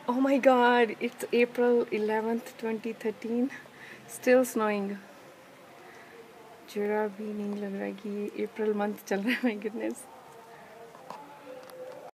Oh my god, it's April 11th, 2013. Still snowing. जरा भी नहीं लग रहा कि ये अप्रैल मंथ चल रहा है. My goodness.